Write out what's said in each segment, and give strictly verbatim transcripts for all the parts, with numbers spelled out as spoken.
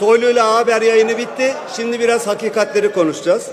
Soylu'yla haber yayını bitti. Şimdi biraz hakikatleri konuşacağız.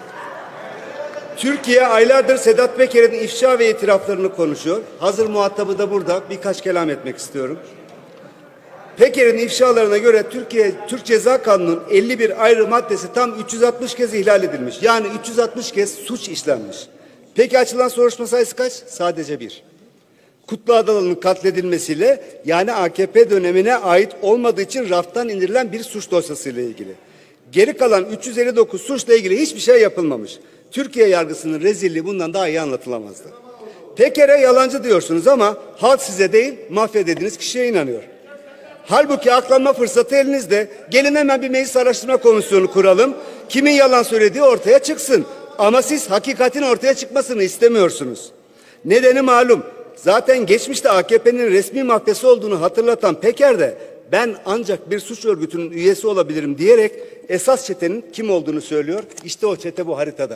Türkiye aylardır Sedat Peker'in ifşa ve itiraflarını konuşuyor. Hazır muhatabı da burada. Birkaç kelam etmek istiyorum. Peker'in ifşalarına göre Türkiye Türk Ceza Kanunu'nun elli bir ayrı maddesi tam üç yüz altmış kez ihlal edilmiş. Yani üç yüz altmış kez suç işlenmiş. Peki açılan soruşturma sayısı kaç? Sadece bir. Kutlu Adalı'nın katledilmesiyle, yani A K P dönemine ait olmadığı için raftan indirilen bir suç dosyasıyla ilgili. Geri kalan üç yüz elli dokuz suçla ilgili hiçbir şey yapılmamış. Türkiye yargısının rezilliği bundan daha iyi anlatılamazdı. Peker'e yalancı diyorsunuz ama halk size değil, mafya dediğiniz kişiye inanıyor. Halbuki aklanma fırsatı elinizde. Gelin hemen bir meclis araştırma komisyonu kuralım. Kimin yalan söylediği ortaya çıksın. Ama siz hakikatin ortaya çıkmasını istemiyorsunuz. Nedeni malum. Zaten geçmişte A K P'nin resmi mafyası olduğunu hatırlatan Peker de ben ancak bir suç örgütünün üyesi olabilirim diyerek esas çetenin kim olduğunu söylüyor. İşte o çete bu haritada.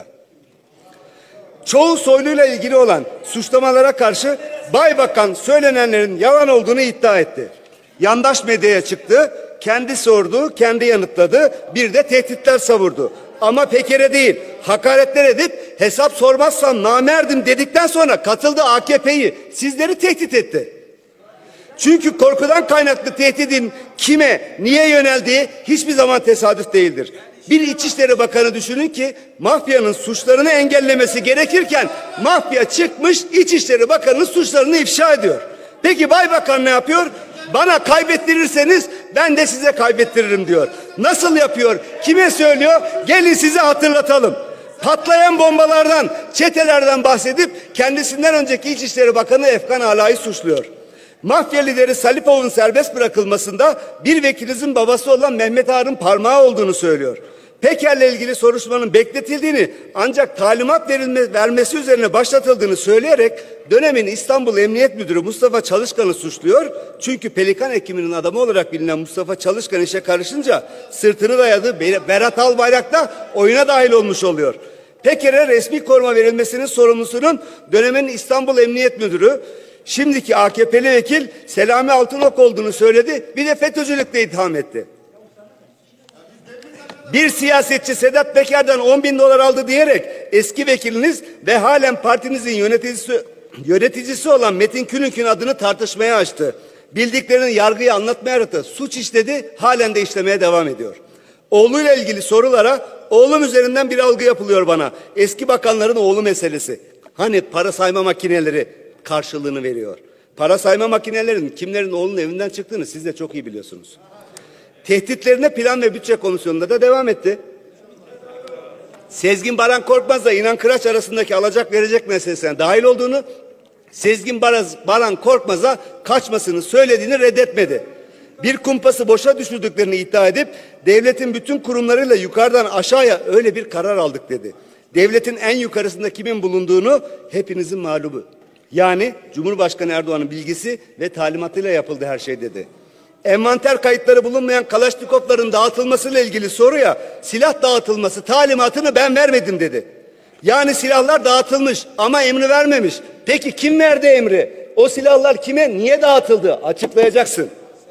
Çoğu Soylu'yla ilgili olan suçlamalara karşı Baybakan söylenenlerin yalan olduğunu iddia etti. Yandaş medyaya çıktı, kendi sordu, kendi yanıtladı, bir de tehditler savurdu. Ama Peker'e değil, hakaretler edip hesap sormazsam namerdim dedikten sonra katıldı A K P'yi, sizleri tehdit etti. Çünkü korkudan kaynaklı tehdidin kime, niye yöneldiği hiçbir zaman tesadüf değildir. Bir İçişleri Bakanı düşünün ki mafyanın suçlarını engellemesi gerekirken mafya çıkmış İçişleri Bakanı'nın suçlarını ifşa ediyor. Peki Baybakan ne yapıyor? Bana kaybettirirseniz ben de size kaybettiririm diyor. Nasıl yapıyor? Kime söylüyor? Gelin size hatırlatalım. Patlayan bombalardan, çetelerden bahsedip kendisinden önceki İçişleri Bakanı Efkan Ala'yı suçluyor. Mafya lideri Salipov'un serbest bırakılmasında bir vekilinizin babası olan Mehmet Ağar'ın parmağı olduğunu söylüyor. Peker'le ilgili soruşturmanın bekletildiğini ancak talimat verilme, vermesi üzerine başlatıldığını söyleyerek dönemin İstanbul Emniyet Müdürü Mustafa Çalışkan'ı suçluyor. Çünkü Pelikan ekiminin adamı olarak bilinen Mustafa Çalışkan işe karışınca sırtını dayadı, Berat Albayrak da oyuna dahil olmuş oluyor. Peker'e resmi koruma verilmesinin sorumlusunun dönemin İstanbul Emniyet Müdürü, şimdiki A K P'li vekil Selami Altınok olduğunu söyledi, bir de FETÖ'cülükle itham etti. Bir siyasetçi Sedat Peker'den on bin dolar aldı diyerek eski vekiliniz ve halen partinizin yöneticisi, yöneticisi olan Metin Külünk'ün adını tartışmaya açtı. Bildiklerini yargıya anlatmaya aradı. Suç işledi, halen de işlemeye devam ediyor. Oğluyla ilgili sorulara oğlum üzerinden bir algı yapılıyor bana. Eski bakanların oğlu meselesi. Hani para sayma makineleri karşılığını veriyor. Para sayma makinelerinin kimlerin oğlunun evinden çıktığını siz de çok iyi biliyorsunuz. Tehditlerine Plan ve Bütçe Komisyonu'nda da devam etti. Sezgin Baran Korkmaz'la İnan Kıraç arasındaki alacak verecek meselesine dahil olduğunu, Sezgin Baran Korkmaz'a kaçmasını söylediğini reddetmedi. Bir kumpası boşa düşürdüklerini iddia edip devletin bütün kurumlarıyla yukarıdan aşağıya öyle bir karar aldık dedi. Devletin en yukarısında kimin bulunduğunu hepinizin malumu. Yani Cumhurbaşkanı Erdoğan'ın bilgisi ve talimatıyla yapıldı her şey dedi. Envanter kayıtları bulunmayan Kalaşnikovların dağıtılmasıyla ilgili soruya silah dağıtılması talimatını ben vermedim dedi. Yani silahlar dağıtılmış ama emri vermemiş. Peki kim verdi emri? O silahlar kime, niye dağıtıldı? Açıklayacaksın.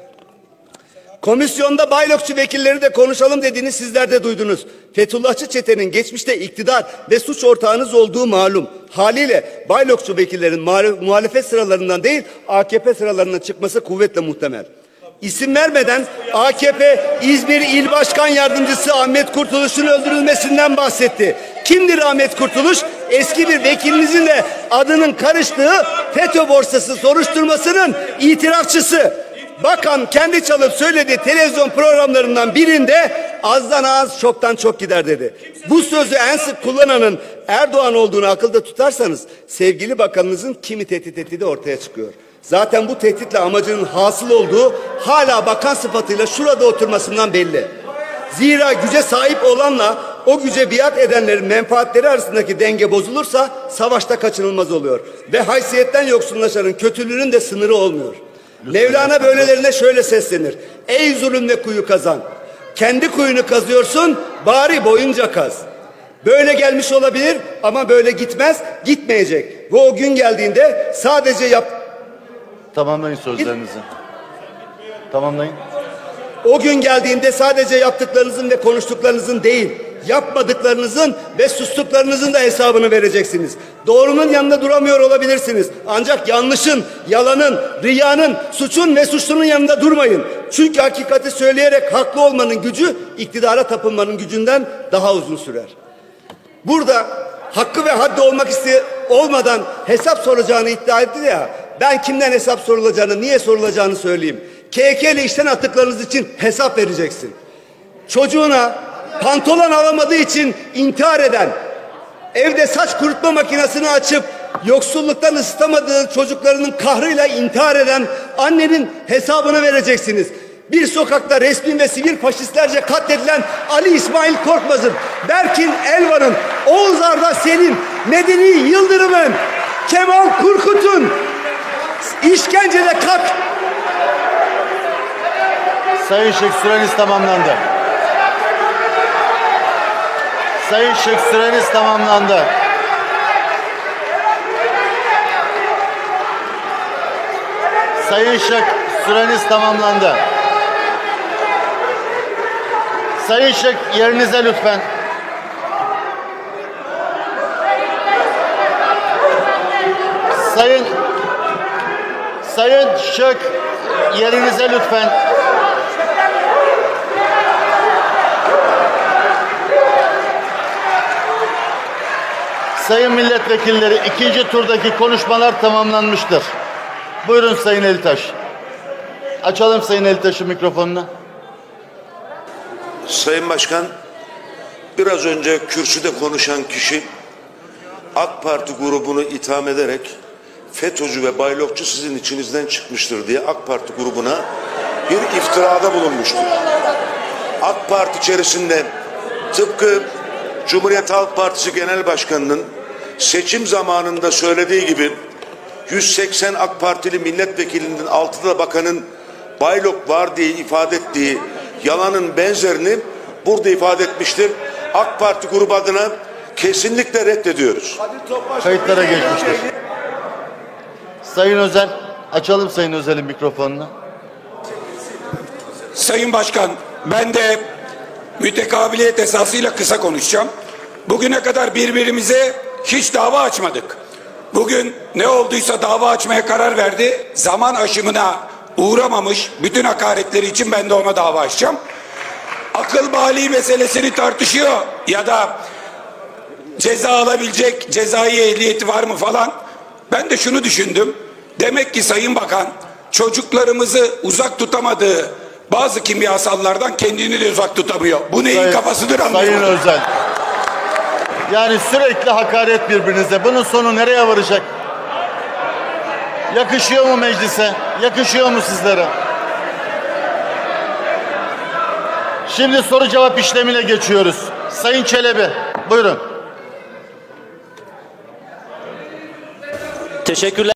Komisyonda Baylokçu vekilleri de konuşalım dediğini sizler de duydunuz. Fethullahçı çetenin geçmişte iktidar ve suç ortağınız olduğu malum. Haliyle Baylokçu vekillerin muhalefet sıralarından değil A K P sıralarından çıkması kuvvetle muhtemel. İsim vermeden A K P İzmir İl Başkan Yardımcısı Ahmet Kurtuluş'un öldürülmesinden bahsetti. Kimdir Ahmet Kurtuluş? Eski bir vekilinizin de adının karıştığı FETÖ borsası soruşturmasının itirafçısı. Bakan kendi çalıp söylediği televizyon programlarından birinde azdan az çoktan çok gider dedi. Bu sözü en sık kullananın Erdoğan olduğunu akılda tutarsanız sevgili bakanınızın kimi tehdit ettiği de ortaya çıkıyor. Zaten bu tehditle amacının hasıl olduğu hala bakan sıfatıyla şurada oturmasından belli. Zira güce sahip olanla o güce biat edenlerin menfaatleri arasındaki denge bozulursa savaşta kaçınılmaz oluyor. Ve haysiyetten yoksunlaşanın kötülüğünün de sınırı olmuyor. Mevlana böylelerine şöyle seslenir. Ey zulümle kuyu kazan. Kendi kuyunu kazıyorsun, bari boyunca kaz. Böyle gelmiş olabilir ama böyle gitmez, gitmeyecek. Ve o gün geldiğinde sadece yap... Tamamlayın sözlerinizi. Tamamlayın. O gün geldiğinde sadece yaptıklarınızın ve konuştuklarınızın değil, yapmadıklarınızın ve sustuklarınızın da hesabını vereceksiniz. Doğrunun yanında duramıyor olabilirsiniz. Ancak yanlışın, yalanın, riyanın, suçun ve suçlunun yanında durmayın. Çünkü hakikati söyleyerek haklı olmanın gücü iktidara tapınmanın gücünden daha uzun sürer. Burada hakkı ve haddi olmak iste olmadan hesap soracağını iddia etti ya. Ben kimden hesap sorulacağını, niye sorulacağını söyleyeyim. K K ile işten attıklarınız için hesap vereceksin. Çocuğuna pantolon alamadığı için intihar eden, evde saç kurutma makinesini açıp yoksulluktan ısıtamadığı çocuklarının kahrıyla intihar eden annenin hesabını vereceksiniz. Bir sokakta resmi ve sivil faşistlerce katledilen Ali İsmail Korkmaz'ın, Berkin Elvan'ın, Oğuz Arda Selin, Medeni Yıldırım'ın, Kemal Kurkut'un işkencede kat... Sayın Şık, süreniz tamamlandı. Sayın Şık, süreniz tamamlandı. Sayın Şık, süreniz tamamlandı. Sayın Şık, yerinize lütfen. Sayın Sayın Şık, yerinize lütfen. Sayın milletvekilleri, ikinci turdaki konuşmalar tamamlanmıştır. Buyurun Sayın Elitaş. Açalım Sayın Elitaş'ın mikrofonunu. Sayın Başkan, biraz önce kürsüde konuşan kişi AK Parti grubunu itham ederek FETÖ'cü ve baylokçu sizin içinizden çıkmıştır diye AK Parti grubuna bir iftirada bulunmuştur. AK Parti içerisinde tıpkı Cumhuriyet Halk Partisi Genel Başkanı'nın seçim zamanında söylediği gibi yüz seksen AK Partili milletvekilinin altıda da bakanın baylok var diye ifade ettiği yalanın benzerini burada ifade etmiştir. AK Parti grubu adına kesinlikle reddediyoruz. Kayıtlara geçmiştir. Sayın Özel, açalım Sayın Özel'in mikrofonunu. Sayın Başkan, ben de mütekabiliyet esasıyla kısa konuşacağım. Bugüne kadar birbirimize hiç dava açmadık. Bugün ne olduysa dava açmaya karar verdi. Zaman aşımına uğramamış bütün hakaretleri için ben de ona dava açacağım. Akıl bali meselesini tartışıyor ya da ceza alabilecek cezai ehliyeti var mı falan. Ben de şunu düşündüm. Demek ki Sayın Bakan çocuklarımızı uzak tutamadığı bazı kimyasallardan kendini de uzak tutamıyor. Bu neyin Sayın, kafasıdır Sayın anlayamadım. Özel. Yani sürekli hakaret birbirinize. Bunun sonu nereye varacak? Yakışıyor mu meclise? Yakışıyor mu sizlere? Şimdi soru cevap işlemine geçiyoruz. Sayın Çelebi, buyurun. Teşekkürler.